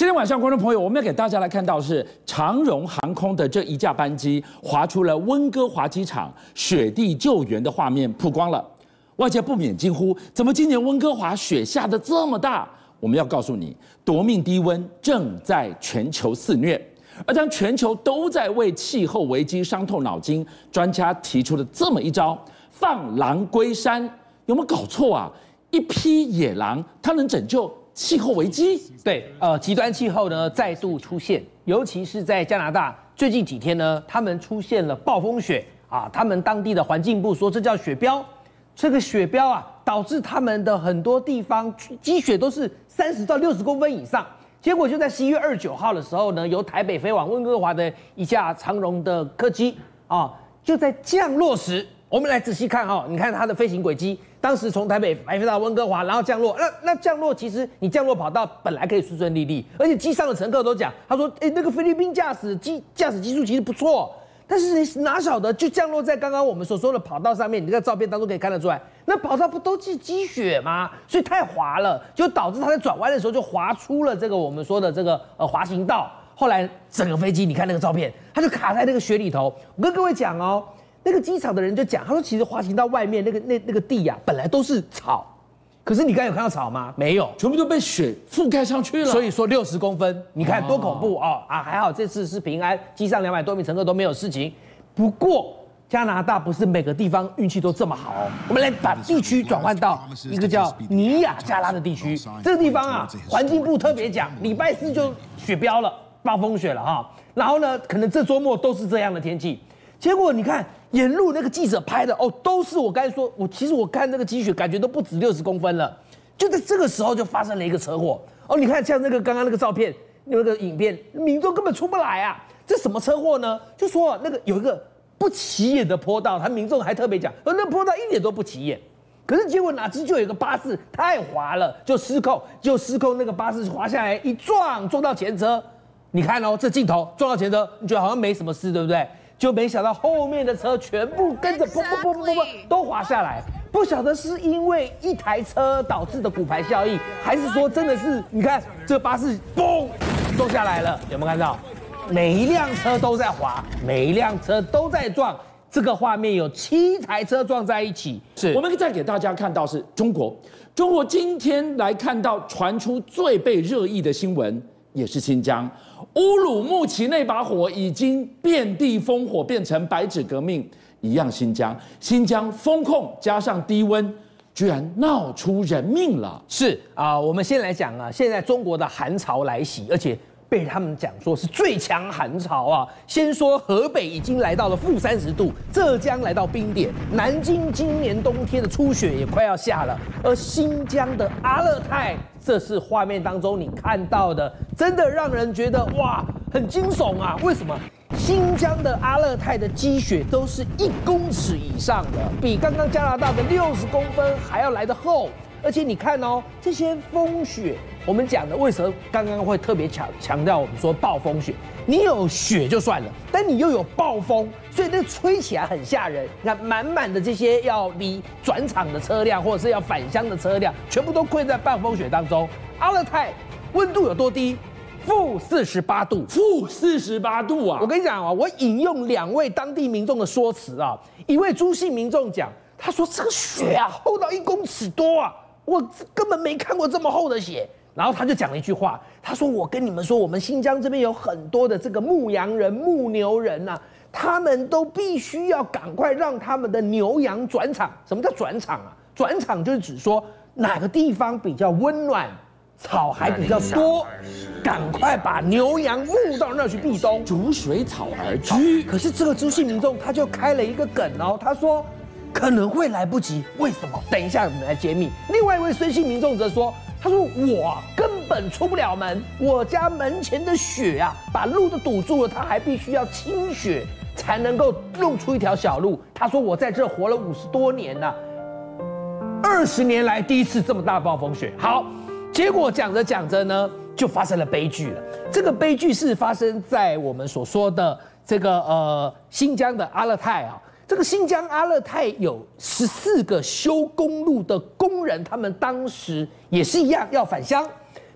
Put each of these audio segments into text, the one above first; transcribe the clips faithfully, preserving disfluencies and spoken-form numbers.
天晚上，观众朋友，我们要给大家来看到是长荣航空的这一架班机滑出了温哥华机场雪地救援的画面曝光了，外界不免惊呼：怎么今年温哥华雪下得这么大？我们要告诉你，夺命低温正在全球肆虐。而当全球都在为气候危机伤透脑筋，专家提出了这么一招：放狼归山。有没有搞错啊？一匹野狼，它能拯救气候危机？ 对，呃，极端气候呢再度出现，尤其是在加拿大，最近几天呢，他们出现了暴风雪啊，他们当地的环境部说这叫雪标，这个雪标啊，导致他们的很多地方积雪都是三十到六十公分以上。结果就在十一月二十九号的时候呢，由台北飞往温哥华的一架长荣的客机啊，就在降落时，我们来仔细看哈、哦，你看它的飞行轨迹，当时从台北飞到温哥华，然后降落，那那降落其实你降落跑道本来可以顺顺利利，而且机上的乘客都讲，他说，哎，那个菲律宾驾驶机驾驶技术其实不错。但是你哪晓得，就降落在刚刚我们所说的跑道上面，你这个照片当中可以看得出来，那跑道不都是积雪吗？所以太滑了，就导致它在转弯的时候就滑出了这个我们说的这个呃滑行道。后来整个飞机，你看那个照片，它就卡在那个雪里头。我跟各位讲哦，那个机场的人就讲，他说其实滑行道外面那个那那个地呀、啊，本来都是草。可是你刚才有看到草吗？没有， 全部都被雪覆盖上去了。 所以说六十公分，你看多恐怖哦！啊，还好这次是平安，机上两百多名乘客都没有事情。不过加拿大不是每个地方运气都这么好哦。我们来把地区转换到一个叫尼亚加拉的地区，这个地方啊，环境部特别讲，礼拜四就雪标了，暴风雪了哈。然后呢，可能这周末都是这样的天气。结果你看。沿路那个记者拍的哦，都是我刚才说，我其实我看那个积雪，感觉都不止六十公分了。就在这个时候，就发生了一个车祸哦。你看，像那个刚刚那个照片，那个影片，民众根本出不来啊。这什么车祸呢？就说那个有一个不起眼的坡道，他民众还特别讲，而那坡道一点都不起眼。可是结果哪知就有一个巴士太滑了，就失控，就失控，那个巴士滑下来一撞，撞到前车。你看哦，这镜头撞到前车，你觉得好像没什么事，对不对？就没想到后面的车全部跟着砰砰砰砰砰都滑下来，不晓得是因为一台车导致的骨牌效应，还是说真的是你看这巴士嘣撞下来了，有没有看到？每一辆车都在滑，每一辆车都在撞，这个画面有七台车撞在一起。 是，我们再给大家看到是中国，中国今天来看到传出最被热议的新闻。也是新疆乌鲁木齐那把火已经遍地烽火，变成白纸革命一样。新疆，新疆风控加上低温，居然闹出人命了。 是啊、呃，我们先来讲啊，现在中国的寒潮来袭，而且被他们讲说是最强寒潮啊。先说河北已经来到了负三十度，浙江来到冰点，南京今年冬天的初雪也快要下了，而新疆的阿勒泰。这是画面当中你看到的，真的让人觉得哇，很惊悚啊！为什么？新疆的阿勒泰的积雪都是一公尺以上的，比刚刚加拿大的六十公分还要来得厚。而且你看哦，这些风雪，我们讲的为什么刚刚会特别强强调我们说暴风雪？你有雪就算了，但你又有暴风，所以那吹起来很吓人。你看，满满的这些要离转场的车辆，或者是要返乡的车辆，全部都困在暴风雪当中。阿勒泰温度有多低？负四十八度， 负四十八度啊！ 我跟你讲啊，我引用两位当地民众的说辞啊，一位朱姓民众讲，他说这个雪啊厚到一公尺多啊，我根本没看过这么厚的雪。然后他就讲了一句话，他说：“我跟你们说，我们新疆这边有很多的这个牧羊人、牧牛人呐、啊，他们都必须要赶快让他们的牛羊转场。什么叫转场啊？转场就是指说哪个地方比较温暖，草还比较多，赶快把牛羊牧到那去避冬， 逐水草而居。 可是这个朱姓民众他就开了一个梗哦，他说可能会来不及，为什么？等一下我们来揭秘。另外一位孙姓民众则说。”他说：“我根本出不了门，我家门前的雪啊，把路都堵住了，他还必须要清雪才能够弄出一条小路。”他说：“我在这活了五十多年了、啊，二十年来第一次这么大暴风雪。”好，结果讲着讲着呢，就发生了悲剧了。这个悲剧是发生在我们所说的这个呃新疆的阿勒泰啊。这个新疆阿勒泰有十四个修公路的工人，他们当时也是一样要返乡，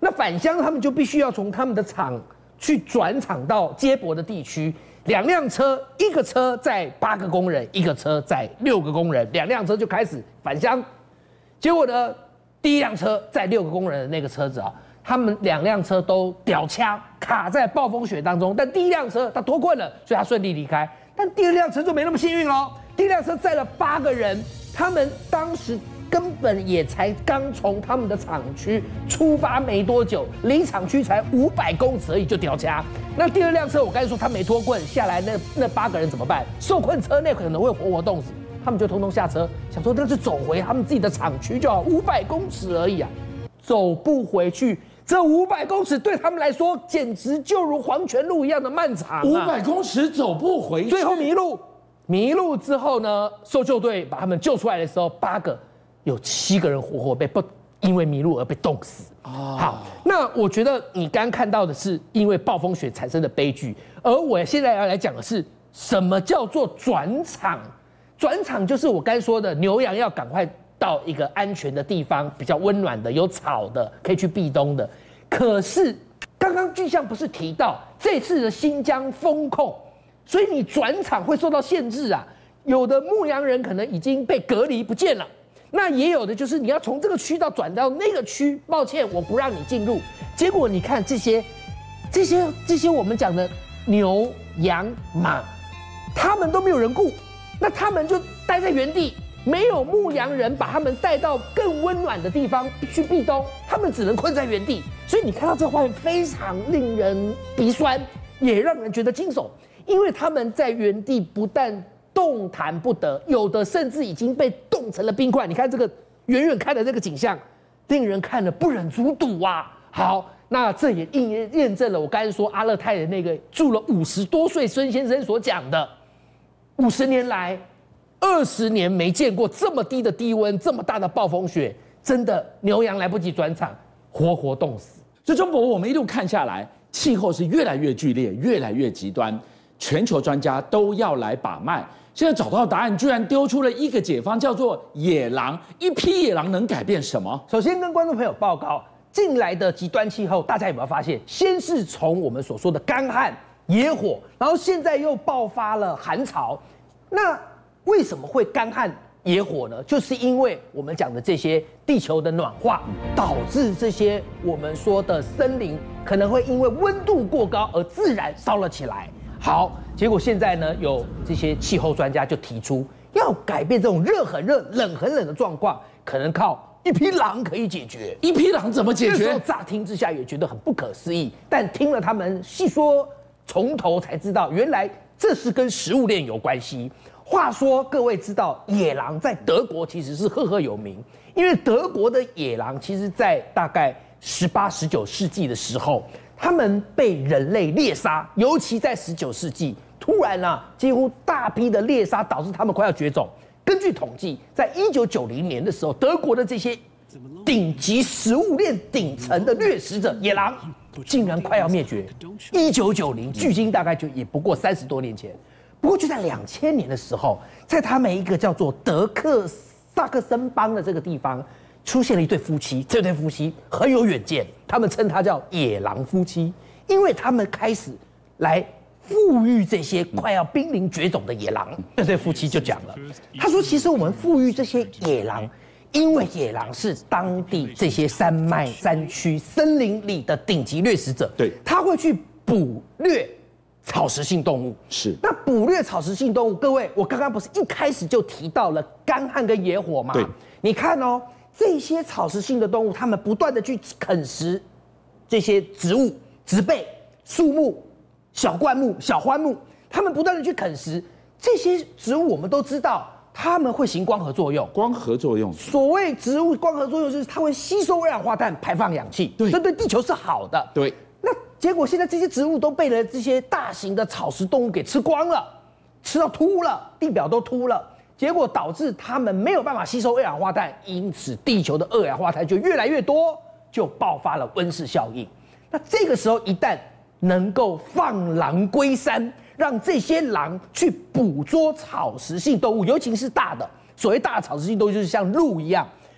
那返乡他们就必须要从他们的厂去转厂到接驳的地区，两辆车，一个车载八个工人，一个车载六个工人，两辆车就开始返乡。结果呢，第一辆车载六个工人的那个车子啊，他们两辆车都掉枪卡在暴风雪当中，但第一辆车他脱困了，所以他顺利离开。但第二辆车就没那么幸运喽，第一辆车载了八个人，他们当时根本也才刚从他们的厂区出发没多久，离厂区才五百公尺而已就掉卡。那第二辆车我刚才说他没脱困下来，那那八个人怎么办？受困车内可能会活活冻死，他们就通通下车，想说那就走回他们自己的厂区就好，五百公尺而已啊，走不回去。这五百公尺对他们来说，简直就如黄泉路一样的漫长啊！ 五百公尺走不回去， 最后迷路。迷路之后呢，搜救队把他们救出来的时候，八个有七个人活活被不因为迷路而被冻死。哦，好，那我觉得你刚刚看到的是因为暴风雪产生的悲剧，而我现在要来讲的是什么叫做转场。转场就是我刚才说的，牛羊要赶快到一个安全的地方，比较温暖的、有草的，可以去避冬的。可是刚刚巨象不是提到这次的新疆封控，所以你转场会受到限制啊。有的牧羊人可能已经被隔离不见了，那也有的就是你要从这个区到转到那个区，抱歉，我不让你进入。结果你看这些、这些、这些我们讲的牛、羊、马，他们都没有人顾，那他们就待在原地。没有牧羊人把他们带到更温暖的地方去避冬，他们只能困在原地。所以你看到这画面非常令人鼻酸，也让人觉得惊悚，因为他们在原地不但动弹不得，有的甚至已经被冻成了冰块。你看这个远远看的这个景象，令人看了不忍卒睹啊！好，那这也验验证了我刚才说阿勒泰的那个住了五十多岁孙先生所讲的，五十年来。二十年没见过这么低的低温，这么大的暴风雪，真的牛羊来不及转场，活活冻死。 所以中博我们一路看下来，气候是越来越剧烈，越来越极端，全球专家都要来把脉。现在找到答案，居然丢出了一个解方，叫做野狼。一匹野狼能改变什么？ 首先跟观众朋友报告，近来的极端气候，大家有没有发现？先是从我们所说的干旱、野火，然后现在又爆发了寒潮，那为什么会干旱野火呢？就是因为我们讲的这些地球的暖化，导致这些我们说的森林可能会因为温度过高而自然烧了起来。好，结果现在呢，有这些气候专家就提出，要改变这种热很热、冷很冷的状况，可能靠一匹狼可以解决。 一匹狼怎么解决？ 乍听之下也觉得很不可思议，但听了他们细说，从头才知道，原来这是跟食物链有关系。话说，各位知道野狼在德国其实是赫赫有名，因为德国的野狼其实在大概十八、十九世纪的时候，他们被人类猎杀，尤其在十九世纪，突然啊，几乎大批的猎杀导致他们快要绝种。根据统计，在一九九零年的时候，德国的这些顶级食物链顶层的掠食者野狼，竟然快要灭绝。一九九零，距今大概就也不过三十多年前。不过就在两千年的时候，在他们一个叫做德克萨克森邦的这个地方，出现了一对夫妻。这对夫妻很有远见，他们称他叫野狼夫妻，因为他们开始来富裕这些快要濒临绝种的野狼。这对夫妻就讲了，他说：“其实我们富裕这些野狼，因为野狼是当地这些山脉、山区、森林里的顶级掠食者， 对， 他会去捕掠。”草食性动物是那捕猎草食性动物，各位，我刚刚不是一开始就提到了干旱跟野火吗？ 对， 你看哦，这些草食性的动物，它们不断的去啃食这些植物、植被、树木、小灌木、小獾木，它们不断的去啃食这些植物。我们都知道，它们会行光合作用。 光合作用， 所谓植物光合作用，就是它会吸收二氧化碳，排放氧气， 对， 这对地球是好的。 对。 那结果现在这些植物都被了这些大型的草食动物给吃光了，吃到秃了，地表都秃了，结果导致它们没有办法吸收二氧化碳，因此地球的二氧化碳就越来越多，就爆发了温室效应。那这个时候一旦能够放狼归山，让这些狼去捕捉草食性动物，尤其是大的，所谓大的草食性动物就是像鹿一样，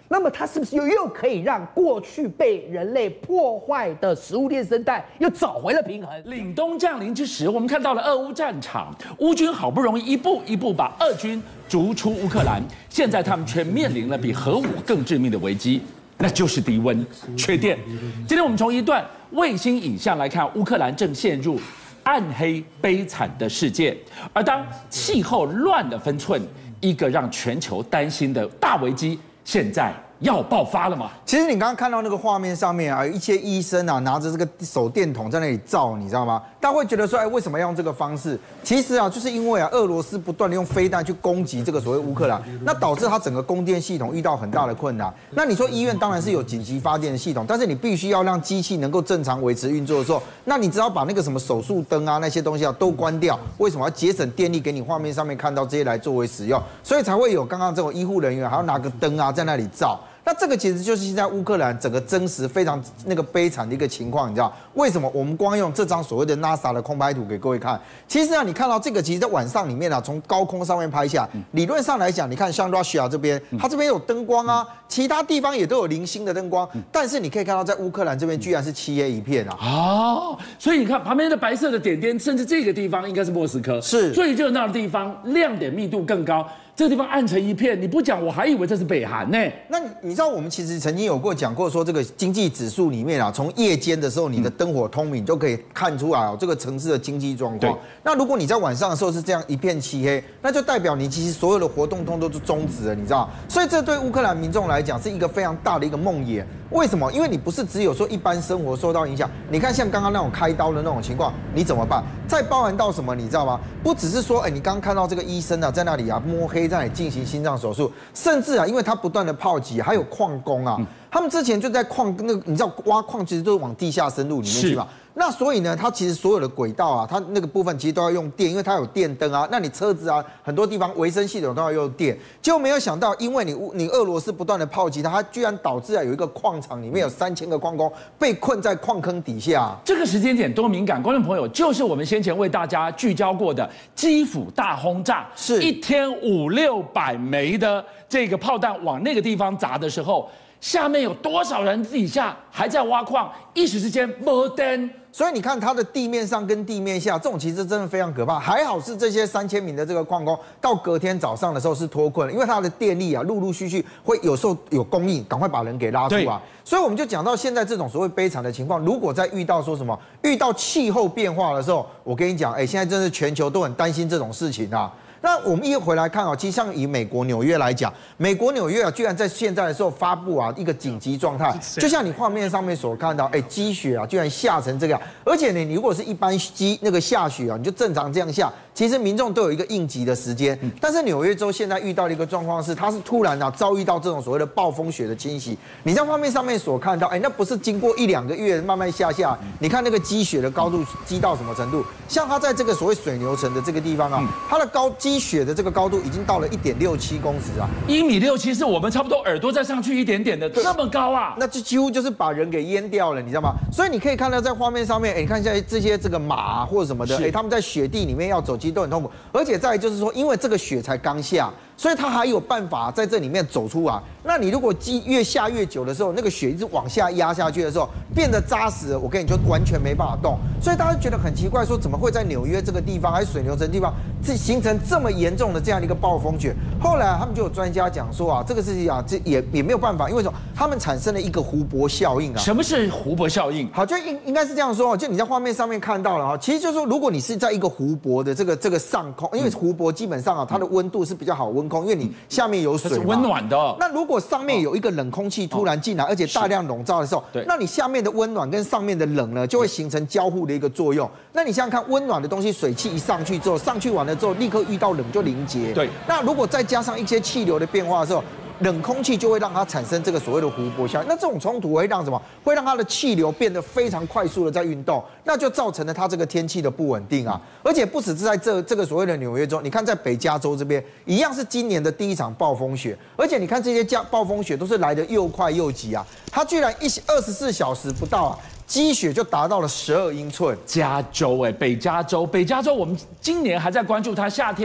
那么它是不是又又可以让过去被人类破坏的食物链生态又找回了平衡？ 凛冬降临之时，我们看到了俄乌战场，乌军好不容易一步一步把俄军逐出乌克兰，现在他们却面临了比核武更致命的危机，那就是低温、缺电。今天我们从一段卫星影像来看，乌克兰正陷入暗黑悲惨的世界，而当气候乱了分寸，一个让全球担心的大危机，现在要爆发了吗？ 其实你刚刚看到那个画面上面啊，有一些医生啊拿着这个手电筒在那里照，你知道吗？大家会觉得说，哎，为什么要用这个方式？其实啊，就是因为啊，俄罗斯不断的用飞弹去攻击这个所谓乌克兰，那导致它整个供电系统遇到很大的困难。那你说医院当然是有紧急发电的系统，但是你必须要让机器能够正常维持运作的时候，那你只要把那个什么手术灯啊那些东西啊都关掉，为什么要节省电力？给你画面上面看到这些来作为使用，所以才会有刚刚这种医护人员还要拿个灯啊在那里照。那这个其实就是现在乌克兰整个真实非常那个悲惨的一个情况，你知道为什么？我们光用这张所谓的 NASA 的空拍图给各位看，其实啊，你看到这个，其实在晚上里面啊，从高空上面拍下，理论上来讲，你看像 Russia 这边，它这边有灯光啊，其他地方也都有零星的灯光，但是你可以看到在乌克兰这边居然是漆黑一片啊！ 哦，所以你看旁边的白色的点点，甚至这个地方应该是莫斯科， 是最热闹的地方，亮点密度更高。这个地方暗成一片，你不讲我还以为这是北韩呢。 那你知道我们其实曾经有过讲过说，这个经济指数里面啊，从夜间的时候你的灯火通明，你就可以看出来哦这个城市的经济状况。那如果你在晚上的时候是这样一片漆黑，那就代表你其实所有的活动通都是终止了，你知道？所以这对乌克兰民众来讲是一个非常大的一个梦魇。为什么？因为你不是只有说一般生活受到影响，你看像刚刚那种开刀的那种情况，你怎么办？再包含到什么？你知道吗？不只是说，哎，你刚刚看到这个医生啊，在那里啊摸黑，在那里进行心脏手术，甚至啊，因为他不断的炮击，还有矿工啊，他们之前就在矿那个，你知道挖矿其实都是往地下深入里面去嘛。那所以呢，它其实所有的轨道啊，它那个部分其实都要用电，因为它有电灯啊。那你车子啊，很多地方维生系统都要用电。结果没有想到，因为你你俄罗斯不断的炮击它，它居然导致啊有一个矿场里面有三千个矿工被困在矿坑底下。 这个时间点多敏感，观众朋友，就是我们先前为大家聚焦过的基辅大轰炸， 是一天五六百枚的这个炮弹往那个地方砸的时候，下面有多少人底下还在挖矿，一时之间没灯。 所以你看它的地面上跟地面下，这种其实真的非常可怕。还好是这些三千名的这个矿工，到隔天早上的时候是脱困了，因为它的电力啊，陆陆续续会有时候有供应，赶快把人给拉出来。所以我们就讲到现在这种所谓悲惨的情况，如果在遇到说什么遇到气候变化的时候，我跟你讲，哎，现在真是全球都很担心这种事情啊。那我们一回来看啊，其实像以美国纽约来讲，美国纽约啊，居然在现在的时候发布啊一个紧急状态，就像你画面上面所看到，哎，积雪啊，居然下成这个样，而且呢，你如果是一般积那个下雪啊，你就正常这样下，其实民众都有一个应急的时间。但是纽约州现在遇到的一个状况是，它是突然啊遭遇到这种所谓的暴风雪的侵袭。你在画面上面所看到，哎，那不是经过一两个月慢慢下下，你看那个积雪的高度积到什么程度？像它在这个所谓水牛城的这个地方啊，它的高积雪的这个高度已经到了一点六七公尺啊， 一米六七是我们差不多耳朵再上去一点点的，这么高啊！ 那就几乎就是把人给淹掉了，你知道吗？所以你可以看到在画面上面，哎，你看现在这些这个马、啊、或者什么的，哎，他们在雪地里面要走，其实都很痛苦。而且再来就是说，因为这个雪才刚下，所以它还有办法在这里面走出来。那你如果越下越久的时候，那个雪一直往下压下去的时候，变得扎实了，我跟你说完全没办法动。所以大家觉得很奇怪，说怎么会在纽约这个地方，还是水牛城地方，这形成这么严重的这样的一个暴风雪？后来他们就有专家讲说啊，这个事情啊，这也也没有办法，因为什么？他们产生了一个湖泊效应啊。 什么是湖泊效应？ 好，就应应该是这样说，就你在画面上面看到了哈，其实就是说，如果你是在一个湖泊的这个这个上空，因为湖泊基本上啊，它的温度是比较好温控，因为你下面有水嘛， 它是温暖的。 那如果上面有一个冷空气突然进来，而且大量笼罩的时候，那你下面的温暖跟上面的冷呢，就会形成交互的一个作用。那你想想看，温暖的东西水汽一上去之后，上去完了之后，立刻遇到冷就凝结。 对。 那如果再加上一些气流的变化的时候，冷空气就会让它产生这个所谓的湖泊效应。那这种冲突会让什么？会让它的气流变得非常快速的在运动，那就造成了它这个天气的不稳定啊。而且不只是在这这个所谓的纽约州，你看在北加州这边一样是今年的第一场暴风雪，而且你看这些加暴风雪都是来得又快又急啊，它居然一二十四小时不到啊，积雪就达到了十二英寸。 加州哎，北加州，北加州我们今年还在关注它夏天。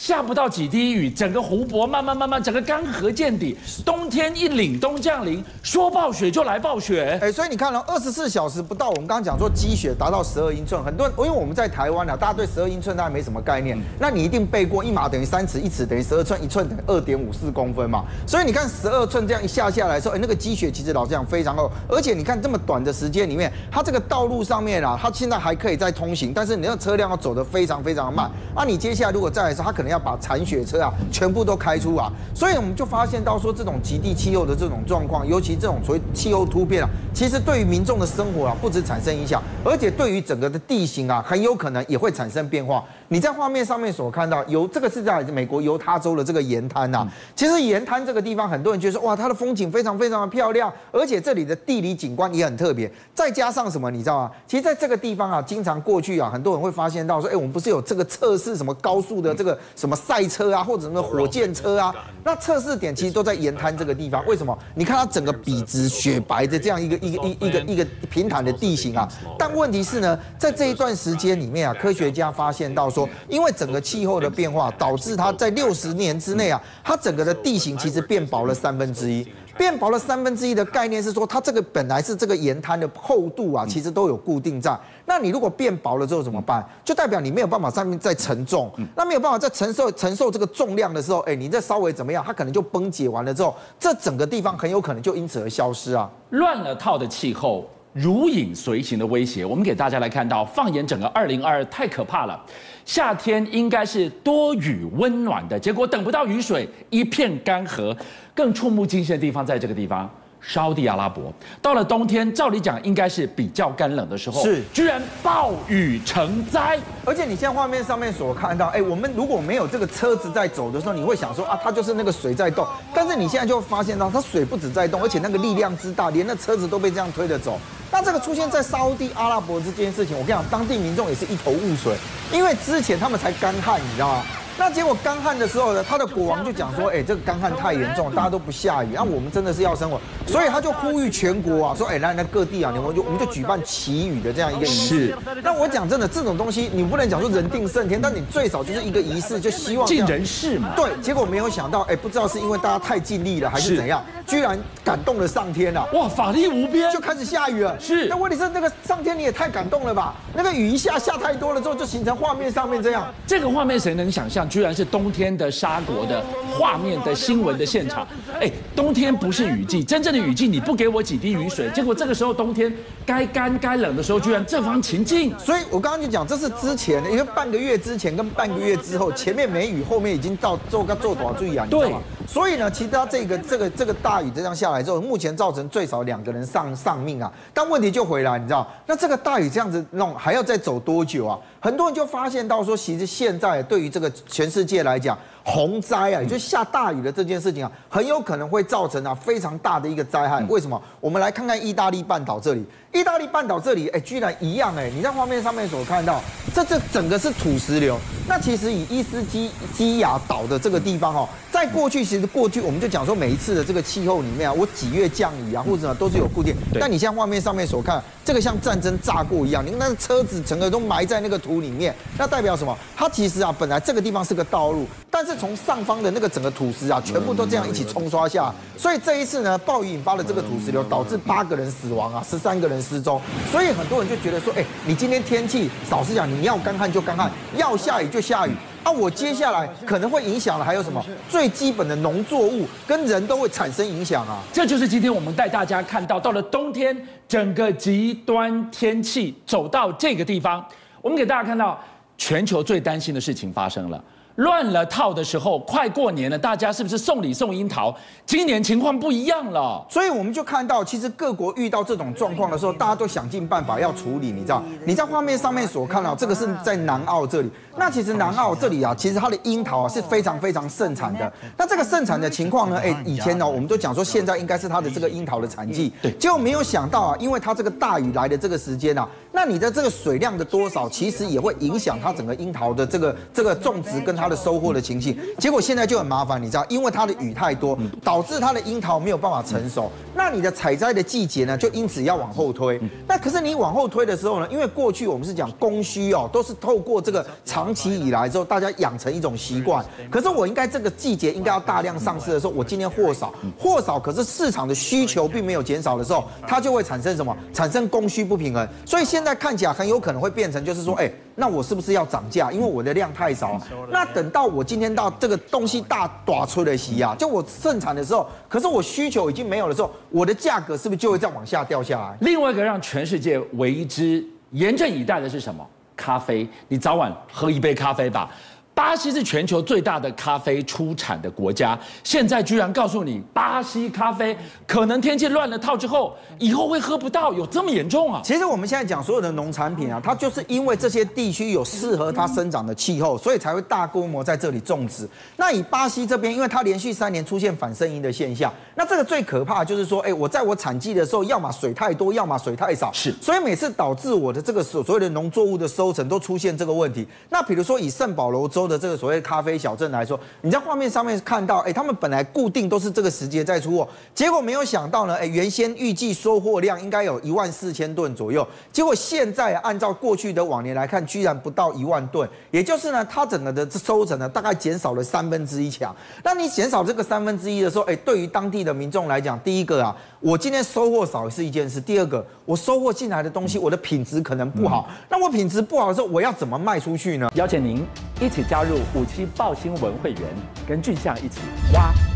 下不到几滴雨，整个湖泊慢慢慢慢整个干涸见底。冬天一凛冬降临，说暴雪就来暴雪。 哎，所以你看了二十四小时不到，我们刚刚讲说积雪达到十二英寸，很多人因为我们在台湾啊，大家对十二英寸大概没什么概念，那你一定背过一码等于三尺，一尺等于十二寸，一寸等于二点五四公分嘛。所以你看十二寸这样一下下来的时候，哎，那个积雪其实老实讲非常厚，而且你看这么短的时间里面，它这个道路上面啊，它现在还可以再通行，但是你那车辆要走得非常非常的慢。啊，你接下来如果再来的时候，它可能要把铲雪车啊全部都开出啊，所以我们就发现到说这种极地气候的这种状况，尤其这种所谓气候突变啊，其实对于民众的生活啊，不止产生影响，而且对于整个的地形啊，很有可能也会产生变化。你在画面上面所看到，犹这个是在美国犹他州的这个盐滩呐。其实盐滩这个地方，很多人觉得说，哇，它的风景非常非常的漂亮，而且这里的地理景观也很特别。再加上什么，你知道吗？其实在这个地方啊，经常过去啊，很多人会发现到说，哎，我们不是有这个测试什么高速的这个什么赛车啊，或者什么火箭车啊？那测试点其实都在盐滩这个地方。为什么？你看它整个笔直雪白的这样一个一个一一个一个平坦的地形啊。但问题是呢，在这一段时间里面啊，科学家发现到说，因为整个气候的变化，导致它在六十年之内啊，它整个的地形其实变薄了三分之一。变薄了三分之一的概念是说，它这个本来是这个盐滩的厚度啊，其实都有固定在。那你如果变薄了之后怎么办？就代表你没有办法上面再承重，那没有办法再承受承受这个重量的时候，哎，你这稍微怎么样，它可能就崩解完了之后，这整个地方很有可能就因此而消失啊。 乱了套的气候。如影随形的威胁，我们给大家来看到，放眼整个二零二二太可怕了。夏天应该是多雨温暖的，结果等不到雨水，一片干涸。更触目惊心的地方在这个地方，沙地阿拉伯。到了冬天，照理讲应该是比较干冷的时候， 是居然暴雨成灾。 而且你现在画面上面所看到，哎，我们如果没有这个车子在走的时候，你会想说啊，它就是那个水在动。但是你现在就会发现到，它水不止在动，而且那个力量之大，连那车子都被这样推着走。那这个出现在沙地阿拉伯这件事情，我跟你讲，当地民众也是一头雾水，因为之前他们才干旱，你知道吗？那结果干旱的时候呢，他的国王就讲说，哎，这个干旱太严重，大家都不下雨，啊，我们真的是要生活，所以他就呼吁全国啊，说，哎，来来各地啊，我们就我们就举办祈雨的这样一个仪式。那我讲真的，这种东西你不能讲说人定胜天，但你最少就是一个仪式，就希望尽人事嘛。 对，结果没有想到，哎，不知道是因为大家太尽力了，还是怎样，居然感动了上天了。 哇，法力无边， 就开始下雨了。 是， 但问题是那个上天你也太感动了吧？那个雨一下下太多了之后，就形成画面上面这样。 这个画面谁能想象？居然是冬天的沙国的画面的新闻的现场。哎，冬天不是雨季，真正的雨季你不给我几滴雨水，结果这个时候冬天该干该冷的时候，居然这番情境。 所以我刚刚就讲，这是之前的，因为半个月之前跟半个月之后，前面没雨，后面已经到做个做多少注意啊，你知道吗？所以呢，其实它这个这个这个大雨这样下来之后，目前造成最少两个人丧丧命啊。但问题就回来，你知道，那这个大雨这样子弄，还要再走多久啊？很多人就发现到说，其实现在对于这个全世界来讲，洪灾啊，也就是下大雨的这件事情啊，很有可能会造成啊非常大的一个灾害。为什么？我们来看看意大利半岛这里，意大利半岛这里，哎，居然一样哎！你在画面上面所看到，这这整个是土石流。那其实以伊斯基基亚岛的这个地方哦，在过去其实过去我们就讲说，每一次的这个气候里面啊，我几月降雨啊，或者都是有固定。但你现在画面上面所看，这个像战争炸过一样，你看那车子整个都埋在那个土里面，那代表什么？它其实啊，本来这个地方是个道路，但是从上方的那个整个土石啊，全部都这样一起冲刷下，所以这一次呢，暴雨引发了这个土石流，导致八个人死亡啊，十三个人失踪。所以很多人就觉得说，哎，你今天天气，老实讲，你要干旱就干旱，要下雨就下雨。啊，我接下来可能会影响的还有什么？最基本的农作物跟人都会产生影响啊。 这就是今天我们带大家看到，到了冬天，整个极端天气走到这个地方，我们给大家看到全球最担心的事情发生了。乱了套的时候，快过年了，大家是不是送礼送樱桃？今年情况不一样了， 所以我们就看到，其实各国遇到这种状况的时候，大家都想尽办法要处理。你知道，你在画面上面所看到，这个是在南澳这里。那其实南澳这里啊，其实它的樱桃啊是非常非常盛产的。那这个盛产的情况呢，哎，以前呢我们都讲说，现在应该是它的这个樱桃的产季，对，结果没有想到啊，因为它这个大雨来的这个时间啊，那你的这个水量的多少，其实也会影响它整个樱桃的这个这个种植跟它它的收获的情形。结果现在就很麻烦，你知道，因为它的雨太多，导致它的樱桃没有办法成熟。那你的采摘的季节呢，就因此要往后推。那可是你往后推的时候呢，因为过去我们是讲供需哦，都是透过这个长期以来之后，大家养成一种习惯。可是我应该这个季节应该要大量上市的时候，我今天货少，货少，可是市场的需求并没有减少的时候，它就会产生什么？产生供需不平衡。所以现在看起来很有可能会变成就是说，哎，那我是不是要涨价？因为我的量太少。那等到我今天到这个东西大打出的时啊，就我盛产的时候，可是我需求已经没有的时候，我的价格是不是就会再往下掉下来？ 另外一个让全世界为之严阵以待的是什么？咖啡，你早晚喝一杯咖啡吧。巴西是全球最大的咖啡出产的国家，现在居然告诉你，巴西咖啡可能天气乱了套之后，以后会喝不到，有这么严重啊？ 其实我们现在讲所有的农产品啊，它就是因为这些地区有适合它生长的气候，所以才会大规模在这里种植。那以巴西这边，因为它连续三年出现反圣婴的现象，那这个最可怕的就是说，哎，我在我产季的时候，要么水太多，要么水太少， 是， 所以每次导致我的这个所所谓的农作物的收成都出现这个问题。那比如说以圣保罗州的这个所谓的咖啡小镇来说，你在画面上面看到，哎，他们本来固定都是这个时节在出货，结果没有想到呢，哎，原先预计收获量应该有一万四千吨左右，结果现在按照过去的往年来看，居然不到一万吨，也就是呢，它整个的收成呢，大概减少了三分之一强。那你减少这个三分之一的时候，哎，对于当地的民众来讲，第一个啊，我今天收获少是一件事，第二个，我收获进来的东西，我的品质可能不好，嗯、那我品质不好的时候，我要怎么卖出去呢？ 邀请您一起加入五七爆新闻会员，跟俊相一起挖